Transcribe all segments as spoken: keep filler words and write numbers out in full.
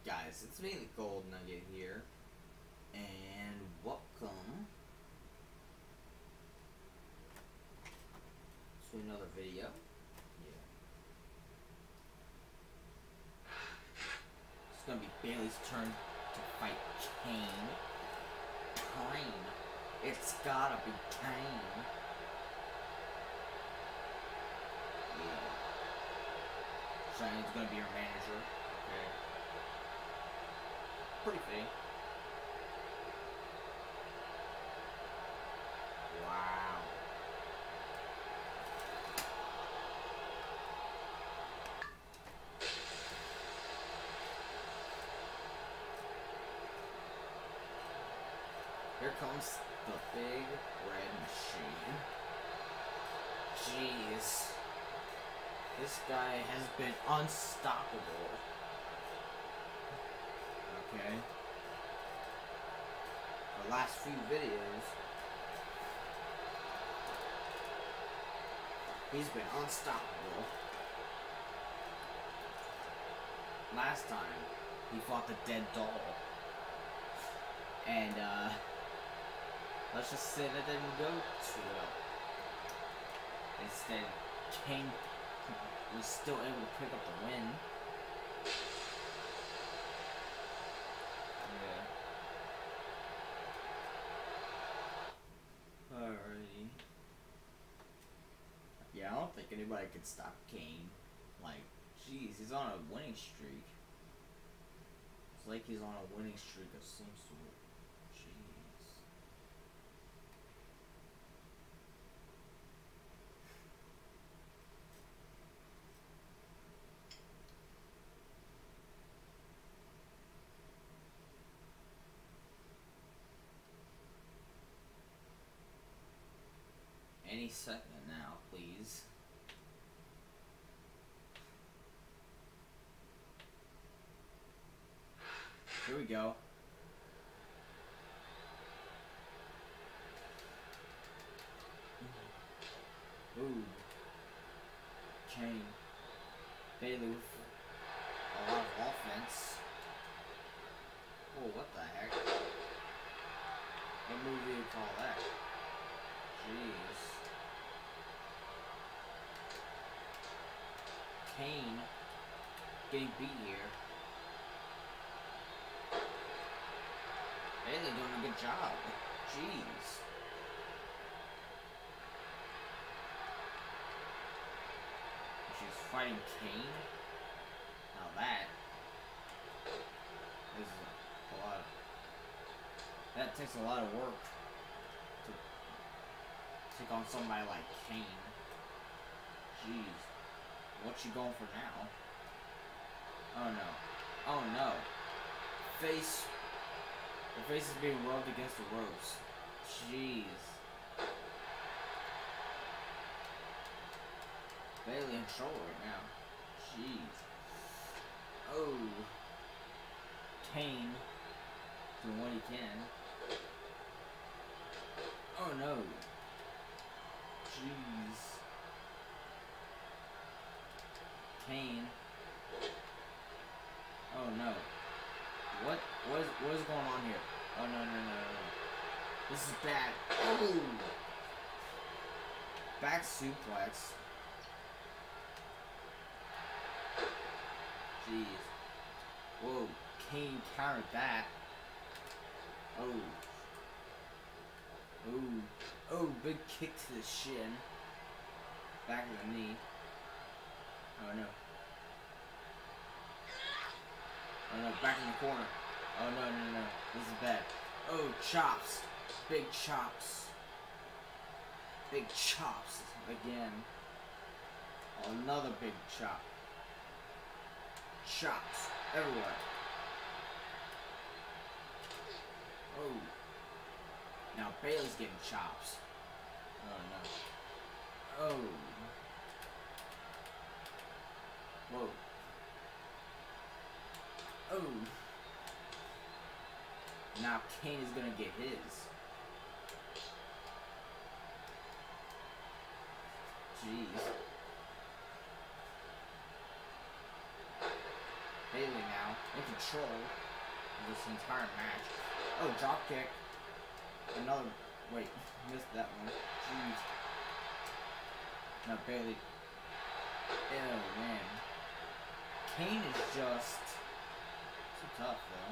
guys, it's me, the Gold Nugget here, and welcome to another video. Yeah. It's gonna be Bailey's turn to fight Kane. Kane. It's gotta be Kane. Yeah. Shine's gonna be your manager. Okay. Pretty fitting. Wow. Here comes the big red machine. Jeez. This guy has been unstoppable. Okay. The last few videos, he's been unstoppable. Last time, he fought the dead doll. And, uh, let's just say that didn't go too well. Instead, Kane was still able to pick up the win. Alrighty. Yeah, I don't think anybody could stop Kane. Like, jeez, he's on a winning streak. It's like he's on a winning streak of some sort. Jeez. Any second now, please. Here we go. Ooh. Kane. Bailey with a lot of offense. Oh, what the heck? What move do you call that? Jeez. Kane getting beat here. Bailey doing a good job. Jeez. She's fighting Kane. Now that is a lot of, that takes a lot of work to take on somebody like Kane. Jeez. What's she going for now? Oh no. Oh no. Face. Her face is being rubbed against the ropes. Jeez. Bailey in trouble right now. Jeez. Oh. Kane doing what he can. Oh no. Jeez. Kane. Oh no. What what is what is going on here? Oh no no no no no. This is bad. Oh, back suplex. Jeez. Whoa, Kane countered that. Oh. Oh. Oh, big kick to the shin. Back of the knee. Oh no. Oh no, back in the corner. Oh no, no, no. This is bad. Oh, chops. Big chops. Big chops again. Oh, another big chop. Chops everywhere. Oh. Now Bailey's getting chops. Oh no. Oh. Whoa. Oh. Now Kane is gonna get his. Jeez. Bailey now in control of this entire match. Oh, drop kick. Another. Wait, missed that one. Jeez. Now Bayley. Ew, man. Kane is just too tough, though.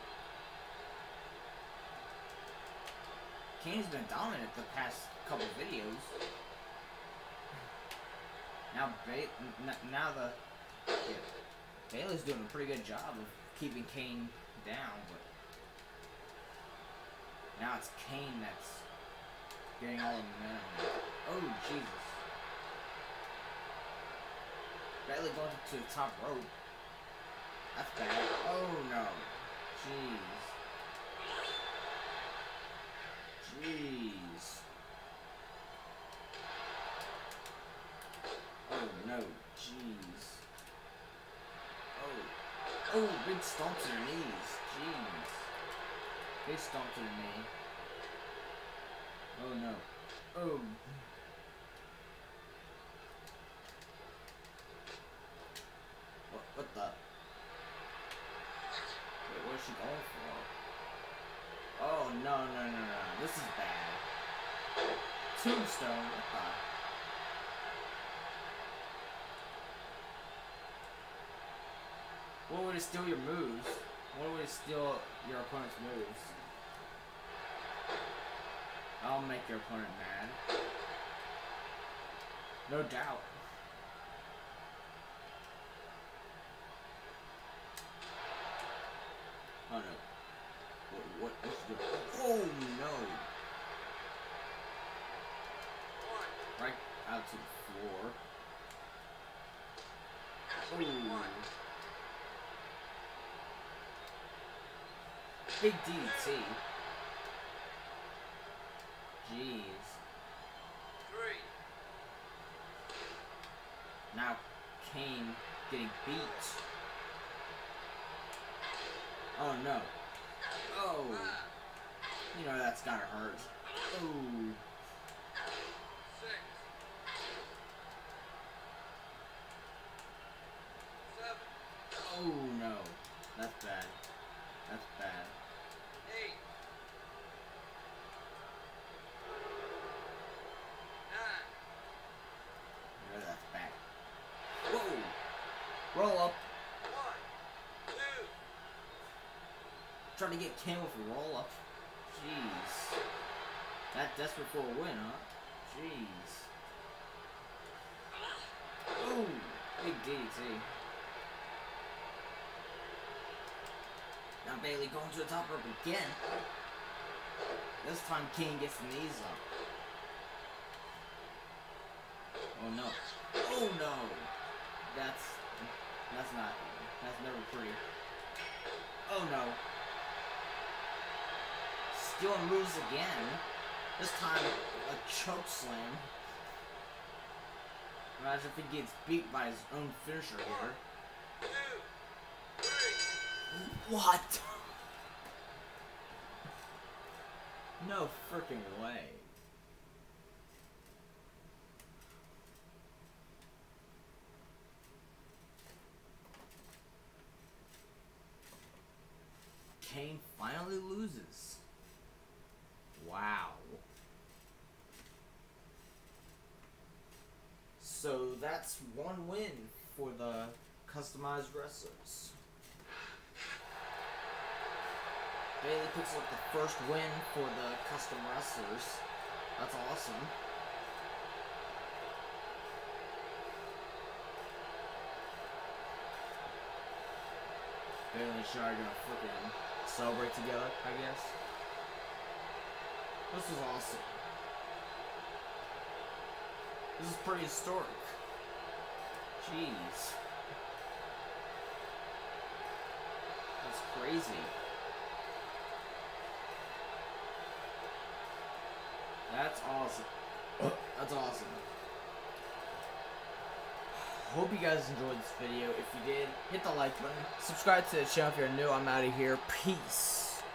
Kane's been dominant the past couple videos. Now, ba now the yeah, Bayley's doing a pretty good job of keeping Kane down, but now it's Kane that's getting all the momentum. Oh, Jesus. Bayley going to the top rope. That's bad. Oh, no. Jeez. Jeez. Oh, no. Jeez. Oh. Oh, big stomp to the knees. Jeez. Big stomp to the knee. Oh, no. Oh. What, what the? Wait, what is she going for? Oh, no, no, no, no. This is bad. Tombstone. What the? What would it steal your moves? What would it steal your opponent's moves? I'll make your opponent mad. No doubt. Oh no. What, what, what's the... Oh no! Right out to the floor. Oh. Big D D T. Jeez. Three. Now Kane getting beat. Oh no. Oh. You know that's gotta hurt. Oh. Six. Seven. Oh no. That's bad. That's bad. Eight. Nine. You know that's bad. Whoa. Roll up. One. Two. Trying to get Kane with a roll up. Jeez. That desperate for a win, huh? Jeez. Ooh. Big D D T. Now Bayley going to the top rope again. This time Kane gets the knees up. Oh no. Oh no. That's that's not that's never pretty. Oh no. Stealing moves again. This time a choke slam. Imagine if he gets beat by his own finisher here. What? No freaking way. Kane finally loses. Wow. So that's one win for the customized wrestlers. Bayley picks up the first win for the custom wrestlers. That's awesome. Bayley and Shire are gonna freaking celebrate together, I guess. This is awesome. This is pretty historic. Jeez. That's crazy. That's awesome. That's awesome. Hope you guys enjoyed this video. If you did, hit the like button. Subscribe to the channel if you're new. I'm out of here. Peace.